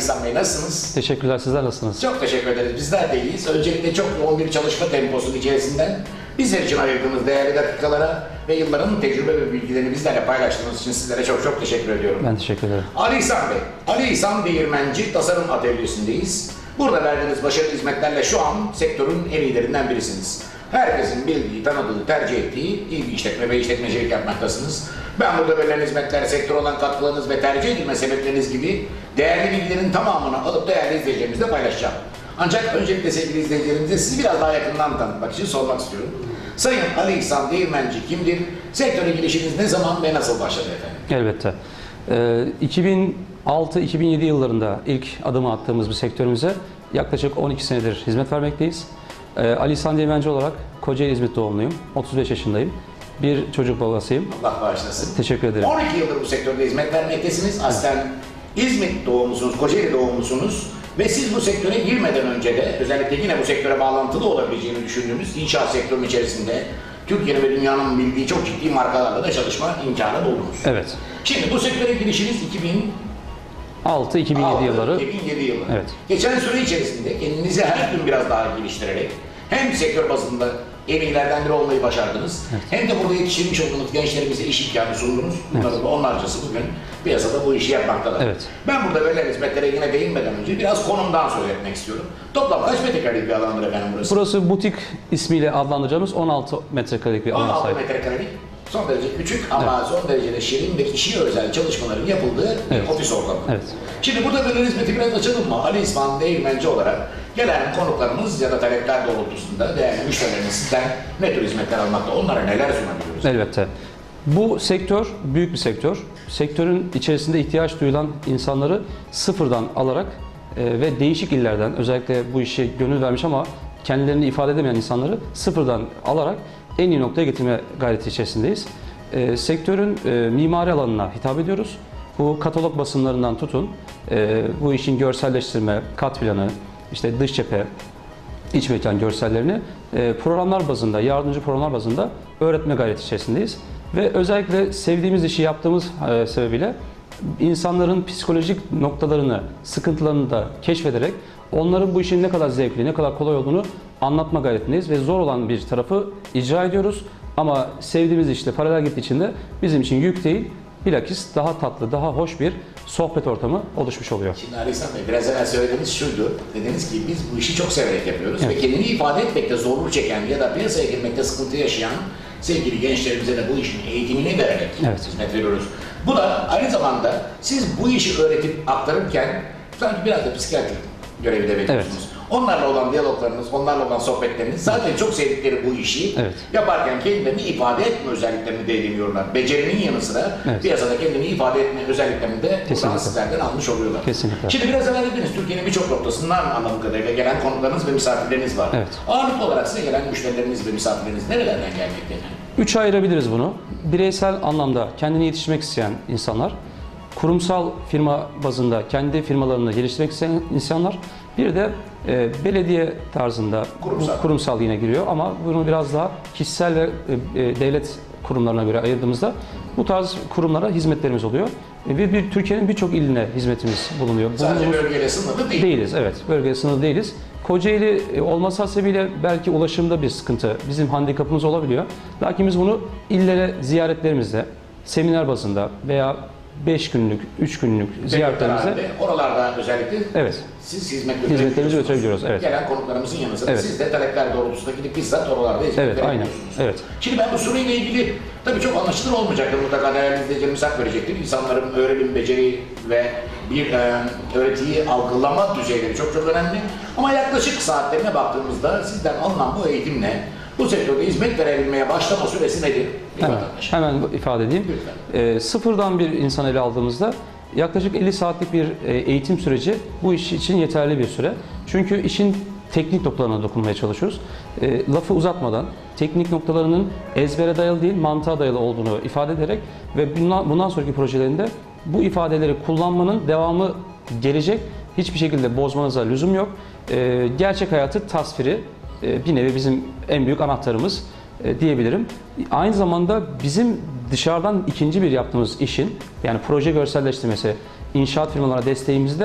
İhsan Bey, nasılsınız? Teşekkürler, sizler nasılsınız? Çok teşekkür ederiz. Bizler de iyiyiz. Öncelikle çok yoğun bir çalışma temposunun içerisinden bizler için ayırdığınız değerli dakikalara ve yılların tecrübe ve bilgilerini bizlerle paylaştığınız için sizlere çok çok teşekkür ediyorum. Ben teşekkür ederim. Ali İhsan Bey, Ali İhsan Değirmenci Tasarım Atölyesi'ndeyiz. Burada verdiğiniz başarılı hizmetlerle şu an sektörün en iyilerinden birisiniz. Herkesin bildiği, tanıdığı, tercih ettiği iyi bir işletme ve işletmecilik yapmaktasınız. Ben burada verilen hizmetler, sektör olan katkılarınız ve tercih edilme sebepleriniz gibi değerli bilgilerin tamamını alıp değerli izleyicilerimizle paylaşacağım. Ancak öncelikle sevgili izleyicilerimize sizi biraz daha yakından tanıtmak için sormak istiyorum. Sayın Ali İhsan Değirmenci kimdir? Sektöre girişiniz ne zaman ve nasıl başladı efendim? Elbette. 2006-2007 yıllarında ilk adımı attığımız bir sektörümüze yaklaşık 12 senedir hizmet vermekteyiz. Ali İhsan Değirmenci olarak Kocaeli İzmit doğumluyum. 35 yaşındayım. Bir çocuk babasıyım. Allah bağışlasın. Teşekkür ederim. 12 yıldır bu sektörde hizmet vermektesiniz. Aslen İzmit doğumlusunuz, Kocaeli doğumlusunuz. Ve siz bu sektöre girmeden önce de özellikle yine bu sektöre bağlantılı olabileceğini düşündüğümüz inşaat sektörünün içerisinde Türkiye'nin ve dünyanın bildiği çok ciddi markalarla da çalışma imkanı buldunuz. Evet. Şimdi bu sektöre girişiniz 2006-2007 yılları. 2007 yılı. Evet. Geçen süre içerisinde kendinizi her gün biraz daha geliştirerek hem sektör bazında en iyilerden biri olmayı başardınız. Evet. Hem de burada yetiştirmiş olduğunuz gençlerimize iş imkanı sundunuz. Bunların da onlarcası bugün piyasada bu işi yapmaktalar. Evet. Ben burada verilen hizmetlere yine değinmeden önce biraz konumdan söz etmek istiyorum. Toplam kaç metrekarelik bir alandır efendim burası? Burası butik ismiyle adlandıracağımız 16 metrekarelik bir alan 16 sahip. metrekarelik. Son derece küçük ama son derecede şirin ve kişiye özel çalışmaların yapıldığı bir ofis ortamı. Evet. Şimdi burada böyle hizmeti biraz açalım mı? Ali İhsan Değirmenci olarak gelen konuklarımız ya da talepler doğrultusunda değerli müşterilerimiz sizden ne tür hizmetler almakta, onlara neler sunabiliyoruz? Elbette. Bu sektör büyük bir sektör. Sektörün içerisinde ihtiyaç duyulan insanları sıfırdan alarak ve değişik illerden, özellikle bu işe gönül vermiş ama kendilerini ifade edemeyen insanları sıfırdan alarak en iyi noktaya getirme gayreti içerisindeyiz. Sektörün mimari alanına hitap ediyoruz. Bu katalog basımlarından tutun, bu işin görselleştirme, kat planı, işte dış cephe, iç mekan görsellerini programlar bazında, yardımcı programlar bazında öğretme gayreti içerisindeyiz. Ve özellikle sevdiğimiz işi yaptığımız sebebiyle insanların psikolojik noktalarını, sıkıntılarını da keşfederek onların bu işin ne kadar zevkli, ne kadar kolay olduğunu anlatma gayretindeyiz ve zor olan bir tarafı icra ediyoruz. Ama sevdiğimiz işle paralel gittiği için de bizim için yük değil, bilakis daha tatlı, daha hoş bir sohbet ortamı oluşmuş oluyor. Şimdi Ali İhsan Bey, biraz evvel söylediğiniz şuydu. Dediniz ki biz bu işi çok severek yapıyoruz ve kendini ifade etmekte zorluk çeken ya da piyasaya girmekte sıkıntı yaşayan sevgili gençlerimize de bu işin eğitimini vererek hizmet veriyoruz. Bu da aynı zamanda siz bu işi öğretip aktarırken sanki biraz da psikiyatri görevi de veriyorsunuz. Evet. Onlarla olan diyaloglarınız, onlarla olan sohbetleriniz zaten çok sevdikleri bu işi yaparken kendilerini ifade etme özelliklerini de ediniyorlar. Becerinin yanı sıra piyasada kendini ifade etme özelliklerini de buradan sizlerden almış oluyorlar. Kesinlikle. Şimdi biraz evvel dediniz, Türkiye'nin birçok noktasından anladığım kadarıyla gelen konuklarınız ve misafirleriniz var. Evet. Ağırlıklı olarak size gelen müşterileriniz ve misafirleriniz nerelerden gelmekte efendim? Üçe ayırabiliriz bunu. Bireysel anlamda kendini yetiştirmek isteyen insanlar, kurumsal firma bazında kendi firmalarını geliştirmek isteyen insanlar, bir de belediye tarzında kurumsal yine giriyor ama bunu biraz daha kişisel ve devlet kurumlarına göre ayırdığımızda bu tarz kurumlara hizmetlerimiz oluyor. Ve Türkiye'nin birçok iline hizmetimiz bulunuyor. Sadece bölgeyle sınırlı değil. Değiliz, evet. Bölgeye sınırlı değiliz. Kocaeli olması hasebiyle belki ulaşımda bir sıkıntı, bizim handikapımız olabiliyor. Lakin biz bunu illere ziyaretlerimizde, seminer bazında veya 5 günlük, 3 günlük ziyaretlerimizde oralarda özellikle siz hizmetlerimizi götürebiliyoruz. Evet. Gelen konuklarımızın yanı sıra siz de talepler doğrultusunda gidip bizzat oralarda hizmet verebiliyorsunuz. Evet. Şimdi ben bu soruyla ilgili tabii çok anlaşılır olmayacaktır. Mutlaka değerli izleyicilerimiz hak verecektir. İnsanların öğrenim, beceri ve bir öğretiyi algılama düzeyleri çok çok önemli. Ama yaklaşık saatlerine baktığımızda sizden alınan bu eğitimle bu sektörde hizmet verebilmeye başlama süresi nedir? Hemen ifade edeyim. Sıfırdan bir insan ele aldığımızda yaklaşık 50 saatlik bir eğitim süreci bu iş için yeterli bir süre. Çünkü işin teknik noktalarına dokunmaya çalışıyoruz. Lafı uzatmadan teknik noktalarının ezbere dayalı değil, mantığa dayalı olduğunu ifade ederek ve bundan sonraki projelerinde bu ifadeleri kullanmanın devamı gelecek. Hiçbir şekilde bozmanıza lüzum yok. Gerçek hayatı tasviri bir nevi bizim en büyük anahtarımız diyebilirim. Aynı zamanda bizim dışarıdan ikinci bir yaptığımız işin, yani proje görselleştirmesi, inşaat firmalarına desteğimizde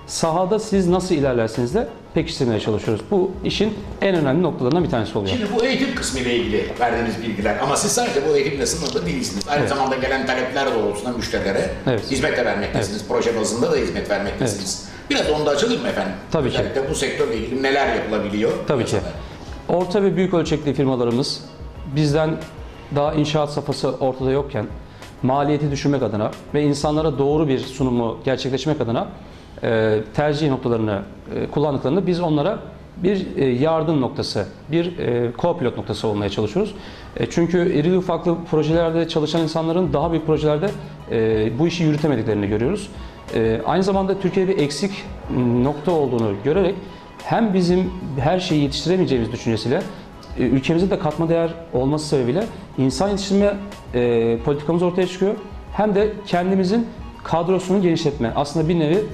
sahada siz nasıl ilerlersiniz de pekiştirmeye çalışıyoruz. Bu işin en önemli noktalarından bir tanesi oluyor. Şimdi bu eğitim kısmı ile ilgili verdiğiniz bilgiler ama siz sadece bu eğitimle sınırlı değilsiniz. Aynı zamanda gelen talepler doğrultusunda müşterilere hizmet de vermektesiniz. Proje bazında da hizmet vermektesiniz. Biraz onu da açılır mı efendim? Tabii ki. Özellikle bu sektörle ilgili neler yapılabiliyor? Tabii ki. Orta ve büyük ölçekli firmalarımız bizden daha inşaat safhası ortada yokken maliyeti düşürmek adına ve insanlara doğru bir sunumu gerçekleştirmek adına tercih noktalarını kullandıklarında biz onlara bir yardım noktası, bir co-pilot noktası olmaya çalışıyoruz. Çünkü irili ufaklı projelerde çalışan insanların daha büyük projelerde bu işi yürütemediklerini görüyoruz. Aynı zamanda Türkiye'de bir eksik nokta olduğunu görerek hem bizim her şeyi yetiştiremeyeceğimiz düşüncesiyle ülkemizde de katma değer olması sebebiyle insan yetiştirme politikamız ortaya çıkıyor. Hem de kendimizin kadrosunu genişletme. Aslında bir nevi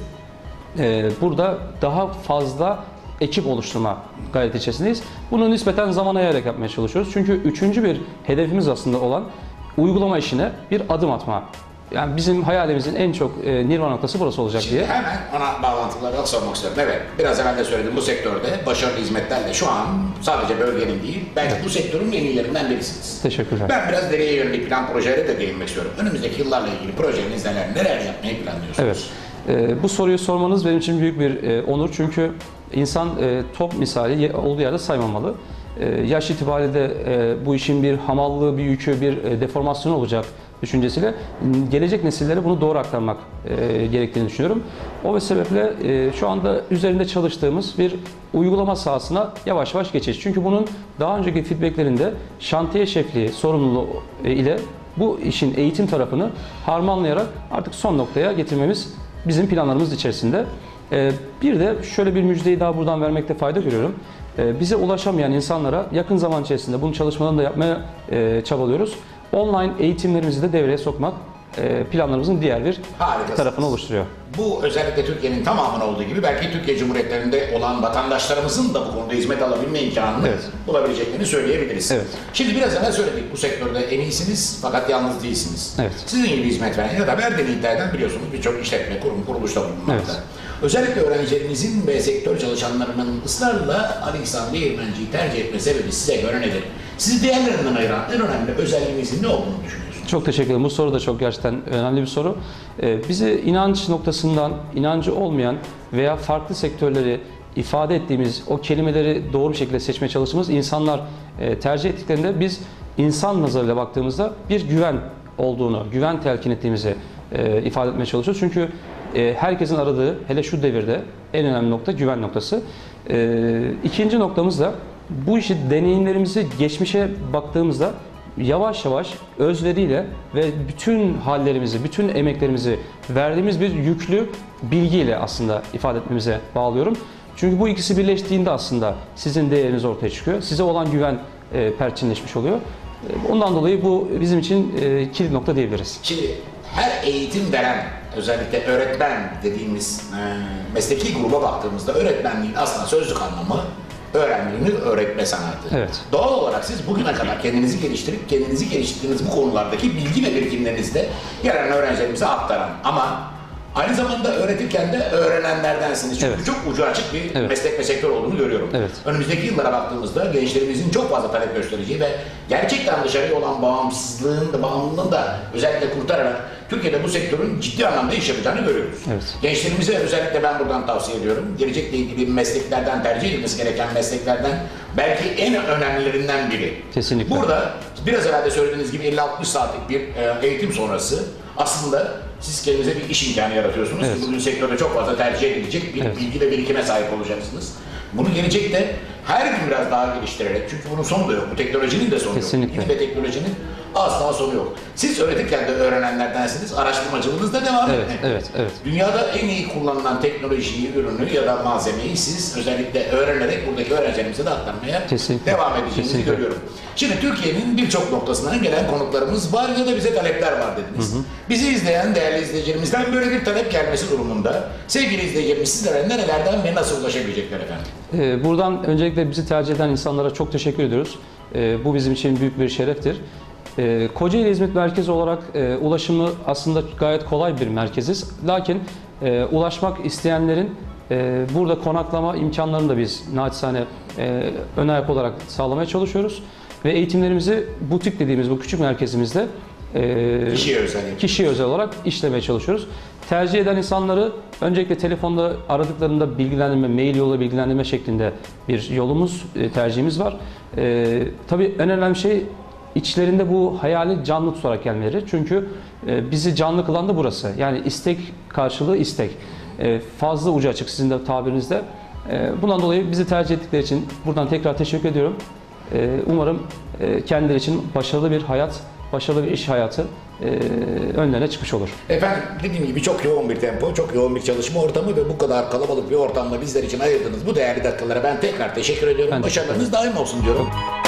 burada daha fazla ekip oluşturma gayreti içerisindeyiz. Bunu nispeten zaman ayırarak yapmaya çalışıyoruz. Çünkü üçüncü bir hedefimiz aslında olan uygulama işine bir adım atma. Yani bizim hayalimizin en çok nirvana noktası burası olacak diye. Hemen ona bağlantıları sormak istiyorum. Evet, biraz evvel de söyledim, bu sektörde başarılı hizmetlerle şu an sadece bölgenin değil, belki bu sektörün en iyilerinden birisiniz. Teşekkürler. Ben biraz nereye yönelik plan projelere de değinmek istiyorum. Önümüzdeki yıllarla ilgili projeniz neler yapmayı planlıyorsunuz? Evet. Bu soruyu sormanız benim için büyük bir onur. Çünkü insan top misali olduğu yerde saymamalı. Yaş itibariyle de bu işin bir hamallığı, bir yükü, bir deformasyonu olacak düşüncesiyle gelecek nesillere bunu doğru aktarmak gerektiğini düşünüyorum. O sebeple şu anda üzerinde çalıştığımız bir uygulama sahasına yavaş yavaş geçeceğiz. Çünkü bunun daha önceki feedbacklerinde şantiye şefliği sorumluluğu ile bu işin eğitim tarafını harmanlayarak artık son noktaya getirmemiz bizim planlarımız içerisinde. Bir de şöyle bir müjdeyi daha buradan vermekte fayda görüyorum. Bize ulaşamayan insanlara yakın zaman içerisinde bunun çalışmalarını da yapmaya çabalıyoruz. Online eğitimlerimizi de devreye sokmak planlarımızın diğer bir tarafını oluşturuyor. Bu özellikle Türkiye'nin tamamına olduğu gibi belki Türkiye Cumhuriyetlerinde olan vatandaşlarımızın da bu konuda hizmet alabilme imkanını bulabileceklerini söyleyebiliriz. Evet. Şimdi biraz evvel söyledik, bu sektörde en iyisiniz fakat yalnız değilsiniz. Evet. Sizin gibi hizmet veren ya da verdiğini iddia eden biliyorsunuz birçok işletme, kurum, kuruluşta bulunmakta. Evet. Özellikle öğrencilerinizin ve sektör çalışanlarının ısrarla Ali İhsan Değirmenci'yi tercih etme sebebi size göre nedir? Sizi diğerlerinden ayıran en önemli özelliğinizin ne olduğunu düşünüyorsunuz? Çok teşekkür ederim. Bu soru da çok gerçekten önemli bir soru. Bizi inanç noktasından, inancı olmayan veya farklı sektörleri ifade ettiğimiz o kelimeleri doğru bir şekilde seçmeye çalıştığımız insanlar tercih ettiklerinde biz insan nazarıyla baktığımızda bir güven olduğunu, güven telkin ettiğimizi ifade etmeye çalışıyoruz. Çünkü herkesin aradığı, hele şu devirde en önemli nokta güven noktası. İkinci noktamız da bu işi deneyimlerimizi geçmişe baktığımızda yavaş yavaş özveriyle ve bütün hallerimizi, bütün emeklerimizi verdiğimiz bir yüklü bilgiyle aslında ifade etmemize bağlıyorum. Çünkü bu ikisi birleştiğinde aslında sizin değeriniz ortaya çıkıyor. Size olan güven perçinleşmiş oluyor. Ondan dolayı bu bizim için kilit nokta diyebiliriz. Şimdi her eğitim veren, özellikle öğretmen dediğimiz mesleki gruba baktığımızda öğretmenliğin aslında sözlük anlamı öğrenmenin öğretme sanatı. Evet. Doğal olarak siz bugüne kadar kendinizi geliştirip kendinizi geliştirdiğiniz bu konulardaki bilgi ve birikimlerinizi de gelen öğrencilerimize aktaran ama aynı zamanda öğretirken de öğrenenlerdensiniz. Çünkü çok ucu açık bir meslek ve sektör olduğunu görüyorum. Evet. Önümüzdeki yıllara baktığımızda gençlerimizin çok fazla talep göstereceği ve gerçekten dışarıya olan bağımlılığını da özellikle kurtararak Türkiye'de bu sektörün ciddi anlamda iş yapacağını görüyoruz. Evet. Gençlerimize özellikle ben buradan tavsiye ediyorum. Gelecekle ilgili mesleklerden, tercih edilmesi gereken mesleklerden belki en önemlilerinden biri. Kesinlikle. Burada biraz evvel de söylediğiniz gibi 50-60 saatlik bir eğitim sonrası aslında siz kendinize bir iş imkanı yaratıyorsunuz. Evet. Bugün sektörde çok fazla tercih edilecek bir bilgi ve birikime sahip olacaksınız. Bunu gelecekte her gün biraz daha geliştirerek, çünkü bunun sonu da yok, bu teknolojinin de sonu Kesinlikle. yok. Bilgi ve teknolojinin asla sonu yok. Siz öğretirken de öğrenenlerdensiniz, araştırmacılığınız da devam etmekte. Evet. Dünyada en iyi kullanılan teknolojiyi, ürünü ya da malzemeyi siz özellikle öğrenerek buradaki öğrencilerimize de aktarmaya devam edeceğinizi görüyorum. Şimdi Türkiye'nin birçok noktasından gelen konuklarımız var ya da bize talepler var dediniz. Bizi izleyen değerli izleyicilerimizden böyle bir talep gelmesi durumunda sevgili izleyicilerimiz sizlere nerelerden ve nasıl ulaşabilecekler efendim? Buradan öncelikle bizi tercih eden insanlara çok teşekkür ediyoruz. Bu bizim için büyük bir şereftir. Kocaeli Hizmet Merkezi olarak ulaşımı aslında gayet kolay bir merkeziz. Lakin ulaşmak isteyenlerin Burada konaklama imkanlarını da biz naçizane ön ayak olarak sağlamaya çalışıyoruz. Ve eğitimlerimizi butik dediğimiz bu küçük merkezimizde kişiye özel olarak işlemeye çalışıyoruz. Tercih eden insanları öncelikle telefonda aradıklarında bilgilendirme, mail yoluyla bilgilendirme şeklinde bir yolumuz, tercihimiz var. Tabii en önemli şey içlerinde bu hayali canlı tutarak gelmeleri. Çünkü bizi canlı kılan da burası. Yani istek karşılığı istek. Fazla ucu açık sizin de tabirinizde. Bundan dolayı bizi tercih ettikleri için buradan tekrar teşekkür ediyorum. Umarım kendileri için başarılı bir hayat, başarılı bir iş hayatı önlerine çıkmış olur. Efendim dediğim gibi çok yoğun bir tempo, çok yoğun bir çalışma ortamı ve bu kadar kalabalık bir ortamda bizler için ayırdığınız bu değerli dakikalara ben tekrar teşekkür ediyorum. Ben Başarılarınız daim olsun diyorum.